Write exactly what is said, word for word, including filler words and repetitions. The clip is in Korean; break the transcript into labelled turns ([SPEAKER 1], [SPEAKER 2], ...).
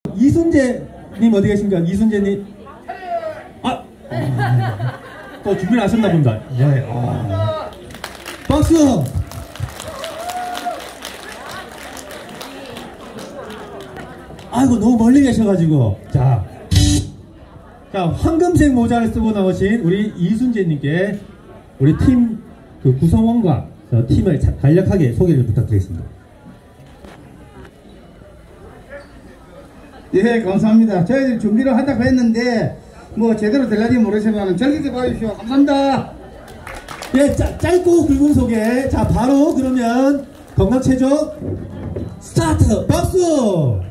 [SPEAKER 1] 이순재님 어디 계신가? 이순재님. 아, 아, 또 준비를 하셨나 본다. 네. 아. 박수. 아이고 너무 멀리 계셔가지고. 자, 자 황금색 모자를 쓰고 나오신 우리 이순재님께 우리 팀 그 구성원과 팀을 간략하게 소개를 부탁드리겠습니다.
[SPEAKER 2] 예, 감사합니다. 저희들이 준비를 한다고 했는데 뭐 제대로 될는지 모르겠지만 즐겁게 봐주십시오. 감사합니다.
[SPEAKER 1] 예, 짜, 짧고 굵은 소개. 자, 바로 그러면 건강체조 스타트. 박수.